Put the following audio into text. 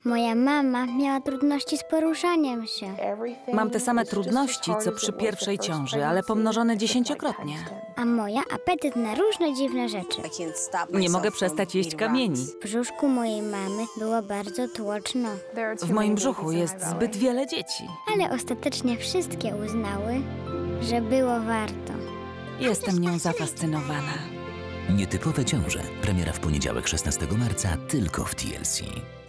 Moja mama miała trudności z poruszaniem się, Mam te same trudności, co przy pierwszej ciąży, ale pomnożone 10-krotnie. a moja apetyt na różne dziwne rzeczy. Nie mogę przestać jeść kamieni. W brzuszku mojej mamy było bardzo tłoczno, W moim brzuchu jest zbyt wiele dzieci. ale ostatecznie wszystkie uznały, że było warto. Jestem nią zafascynowana. Nietypowe ciąże. Premiera w poniedziałek 16 marca tylko w TLC.